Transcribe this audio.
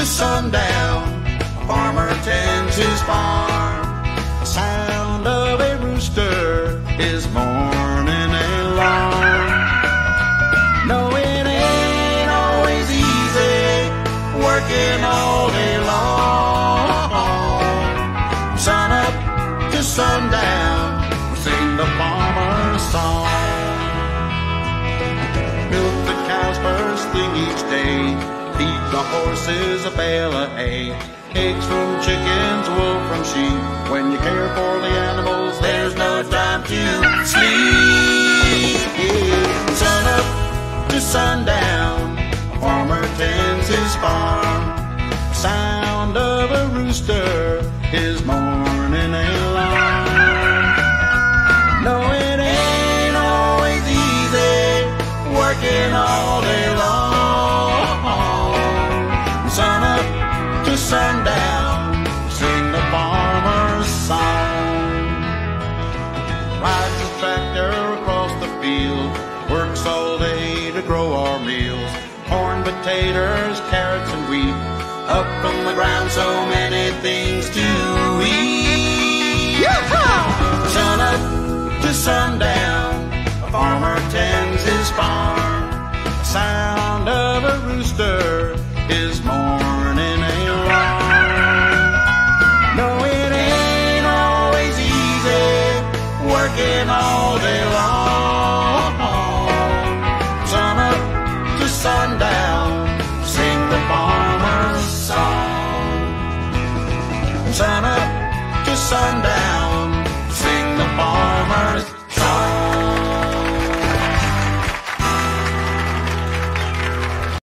sundown, a farmer tends his farm. The sound of a rooster is morning alarm. No, it ain't always easy working all day long. Sun up to sundown, we sing the farmer's song. Milk the cows first thing each day, feed the horses a bale of hay. Eggs from chickens, wool from sheep. When you care for the animals, there's no time to sleep. Sun up to sundown, a farmer tends his farm. Sound of a rooster is morning alarm. No, it ain't always easy working all day long. Sun up to sundown, sing the farmer's song. Rides the tractor across the field, works all day to grow our meals. Corn, potatoes, carrots, and wheat, up from the ground, so many things to eat. Yeehaw! Sun up to sundown, a farmer tends his farm. Sound